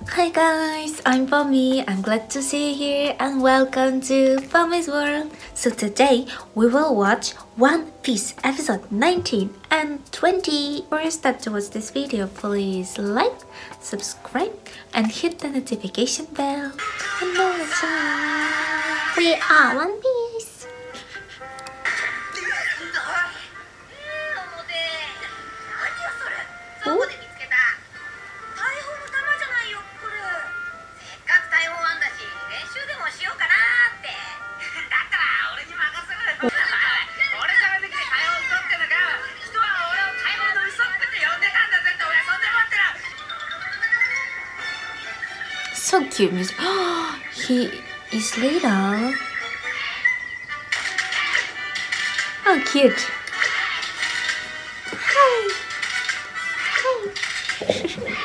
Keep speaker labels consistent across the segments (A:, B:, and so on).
A: Hi guys, I'm Pommy. I'm glad to see you here and welcome to Pommy's World. So today we will watch One Piece episode 19 and 20. Before you start to watch this video, please like, subscribe and hit the notification bell. We are One Piece. So cute music. He is little. How cute. Hi. Hi.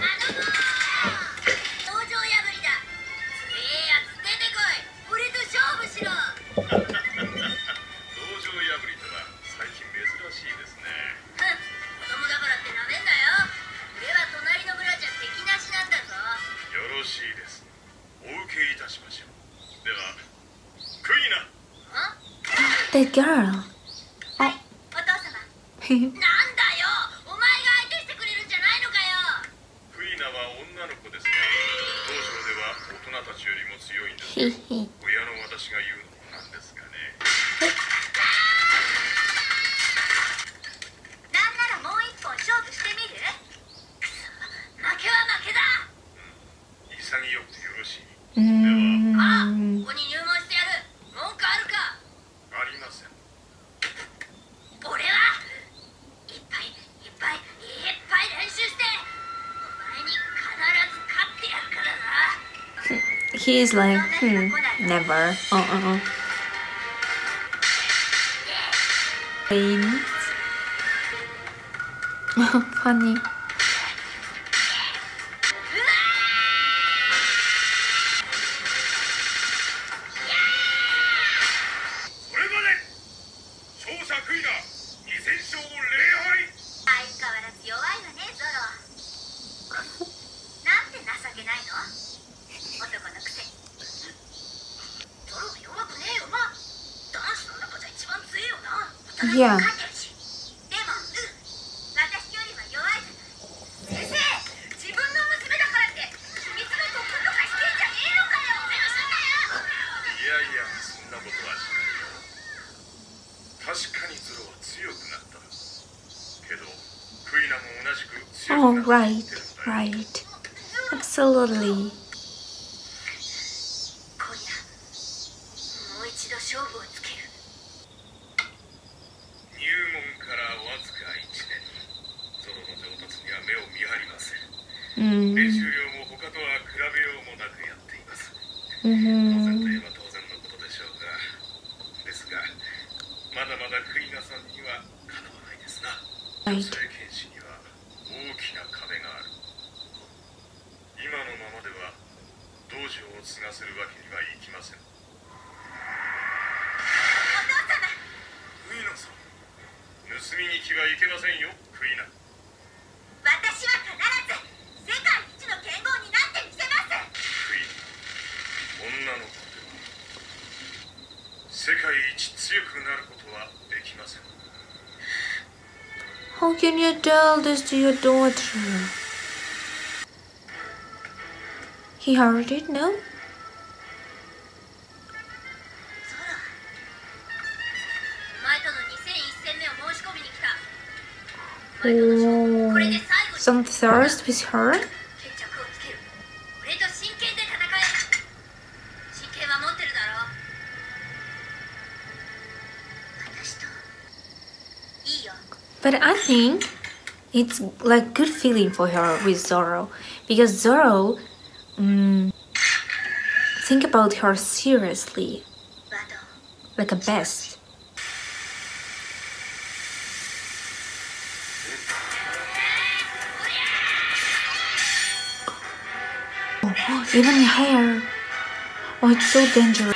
A: The girl. Oh. He is like, never. Brains. Funny. Yeah. Oh, right. Absolutely. Right. How can you tell this to your daughter? He heard it, no? Oh, some thirst with her? But I think it's like good feeling for her with Zoro, because Zoro think about her seriously, like a best. Oh, even hair. Oh, it's so dangerous.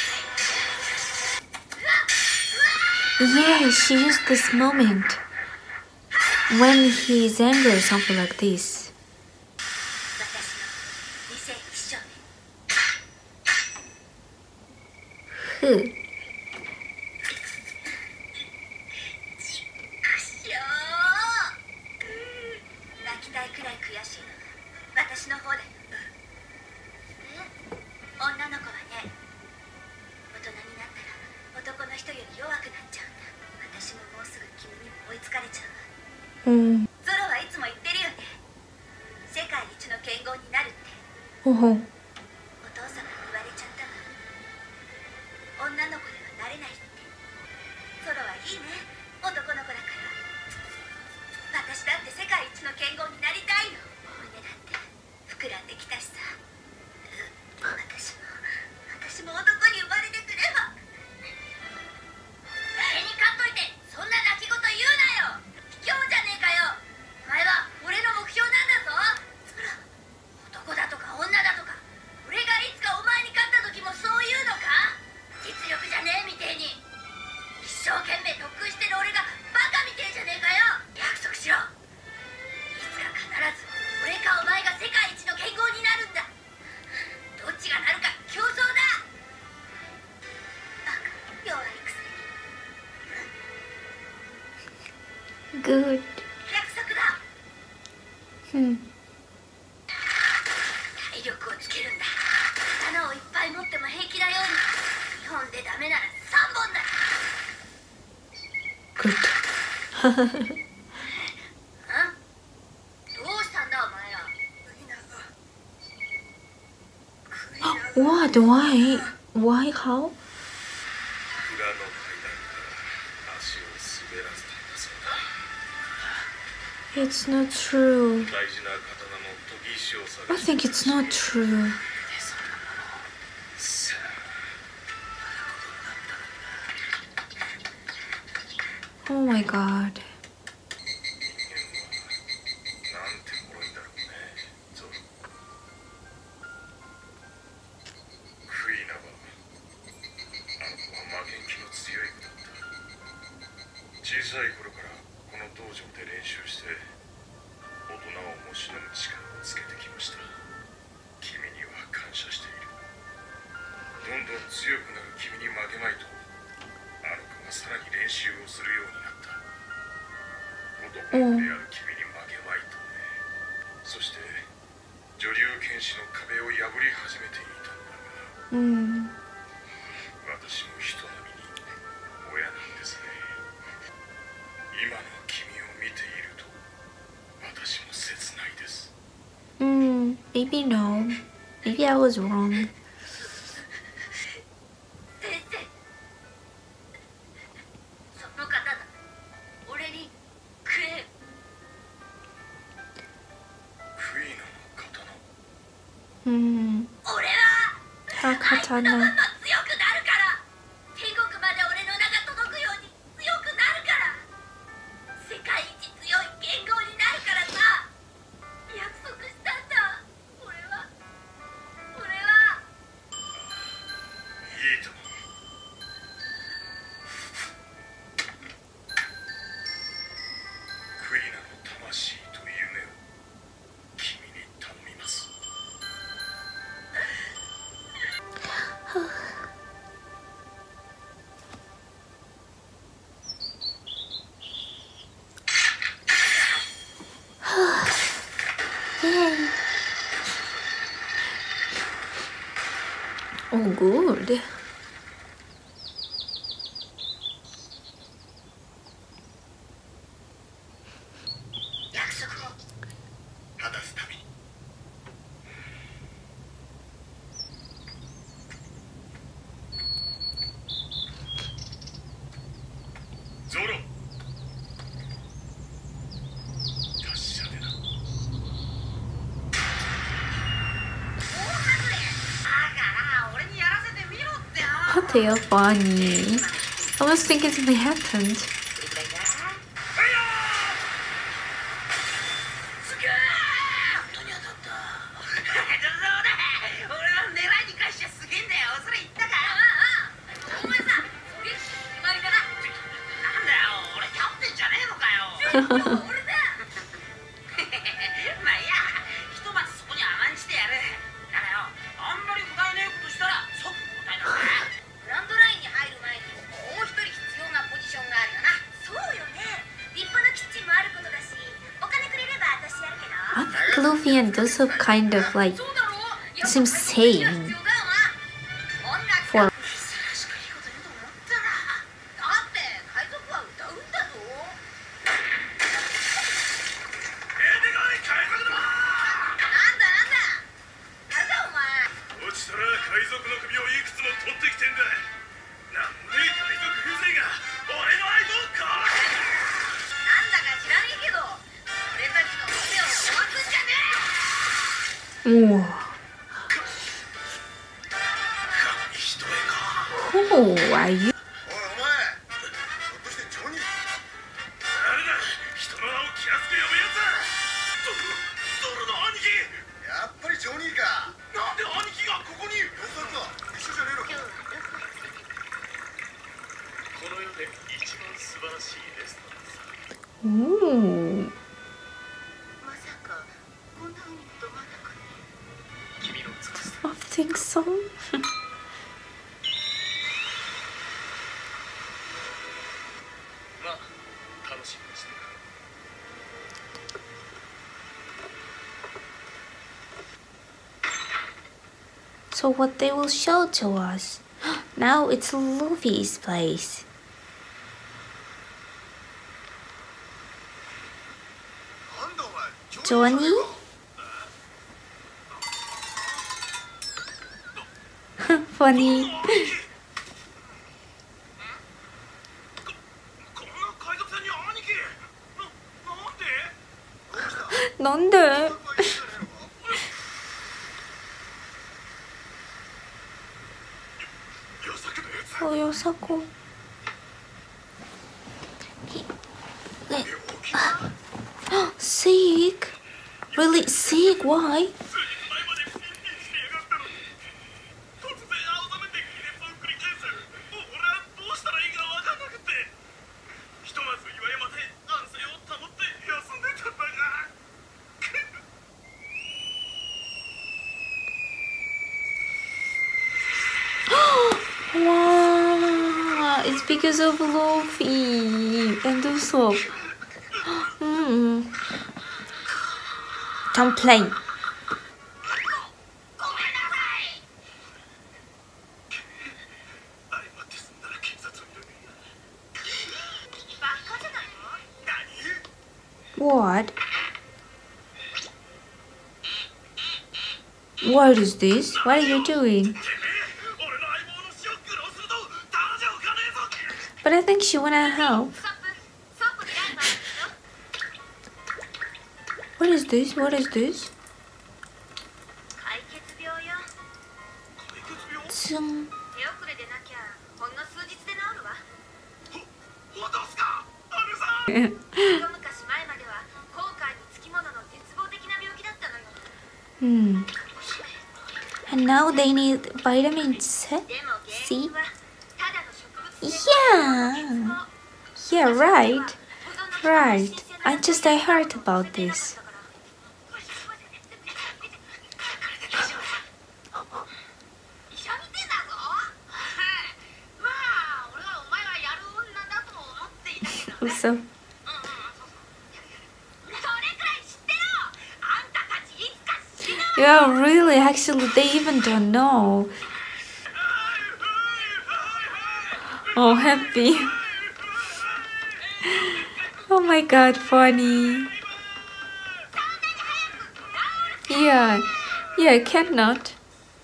A: Yeah, she used this moment when he's angry or something like this. Who? Oh. わあ、why how? It's not true. I think it's not true. Oh my god. Maybe no. Maybe I was wrong. Her katana. Oh, good. They are funny. I was thinking something happened. Luffy and Usopp kind of like seem same for Whoa. Who are you? Ooh. I think so. So what they will show to us? Now it's Luffy's place. Johnny? Funny. なんでそうよさこSick? Really sick? Why? Wow, it's because of Luffy and Usopp. Don't play. What? What is this? What are you doing? But I think she wanna help. What is this? What is this? Tsum. And now they need vitamin C? Yeah. Yeah, right. Right. I heard about this. So yeah, really, actually they even don't know. Oh, happy. Oh my god, funny. Yeah, cannot.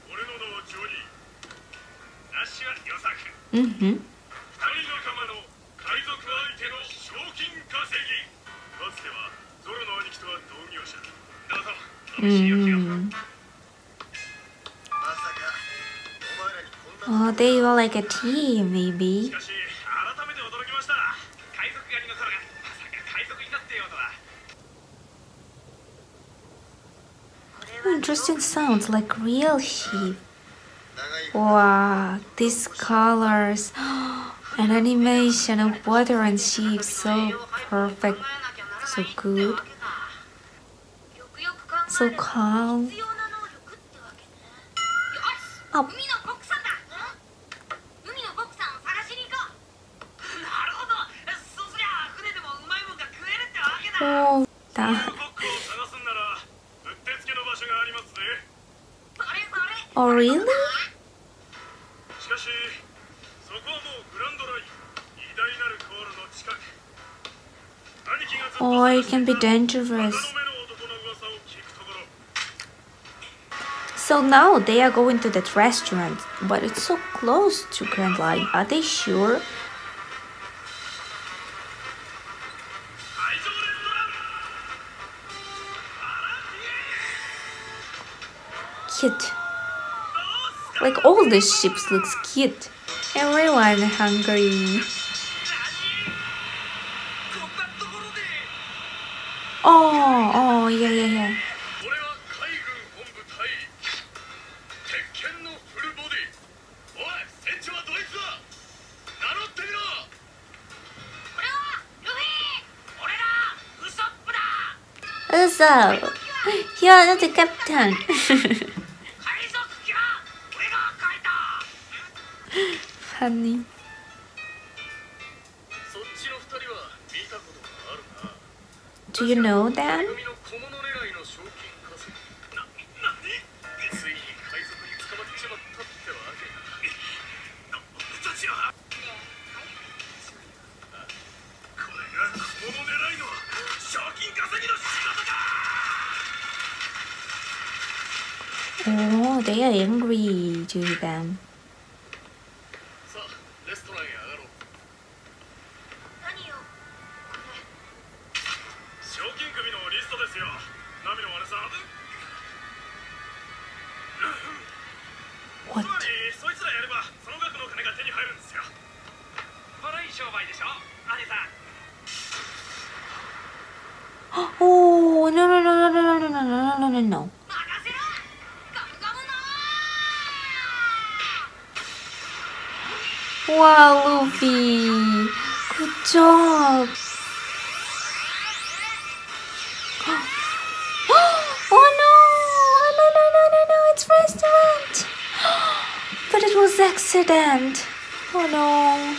A: Oh, they were like a team, maybe. Interesting sounds like real sheep. Wow, these colors and animation of water and sheep, so perfect, so good, so calm. Up. Oh, that. Oh, really? Oh, it can be dangerous. So now they are going to that restaurant, but it's so close to Grand Line. Are they sure? Cute. Like all the ships looks cute. Everyone hungry. Oh, yeah. Usopp! You are not the captain! Funny. Do you know them? Oh, they are angry to them. What? Oh, no. Wow, Luffy! Good job! Oh no! It's restaurant! But it was accident! Oh no!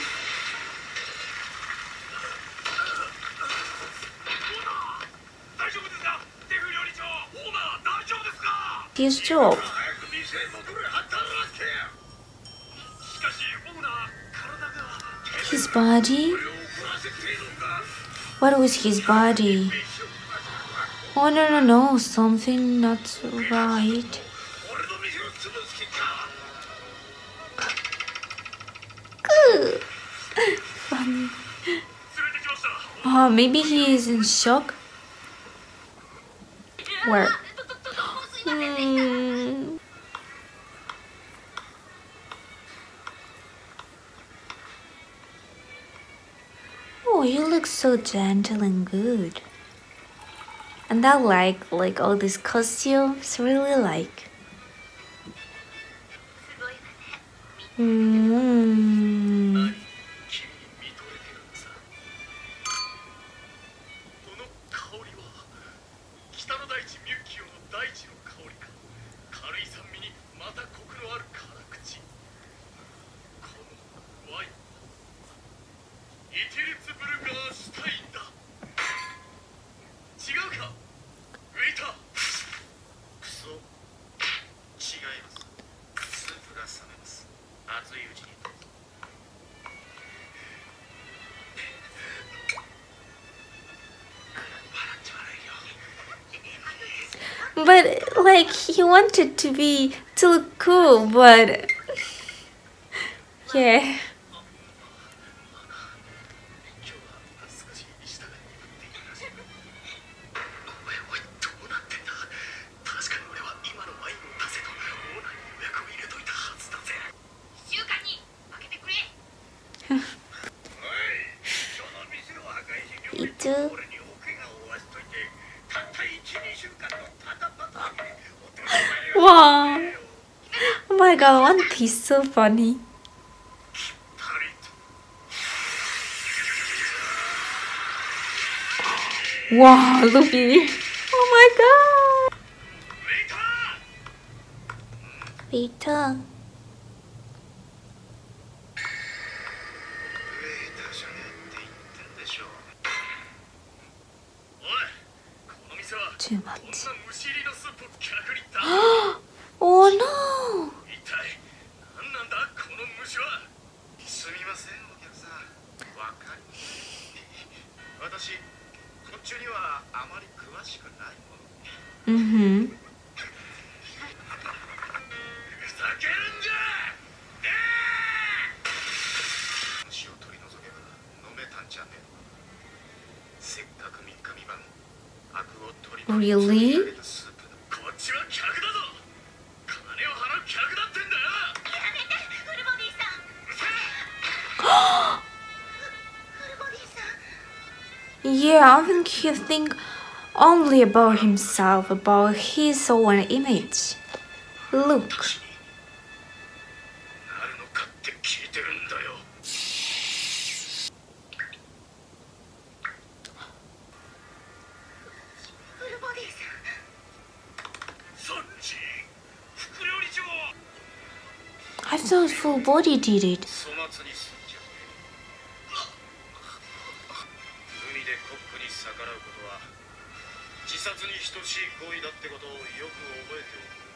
A: His job. His body? What was his body? Oh no, something not right. Funny. Oh, maybe he is in shock. Where? Oh, you look so gentle and good. And I like all these costumes, really like. But like he wanted to look cool, but yeah. Itu. Wow! Oh my god, One Piece so funny. Wow, Luffy! Oh my god! Peter. Too much. Oh no!
B: 一体何なんだこの虫は。すみませんお客さん、わかりません。私昆虫にはあまり詳しくないもの。
A: Mm-hmm.
B: ふざけるんじゃ。虫を取り除けば飲めたんじゃねえのか。せっかく3日3晩悪を取り除
A: Really?
B: けたスープだ。こっちは客だぞ。金を払う客だってんだよ。やめてフルボディさん。うるせえ。フルボディさん。
A: Yeah, I think he think only about himself, about his own image. Look.
B: なるのかって聞いてるんだよ。フルボディさん。そっち。副料理長。
A: I thought full body did it.
B: 粗末にすんじゃねえ。海でコックに逆らうことは自殺に等しい行為だってことをよく覚えておく。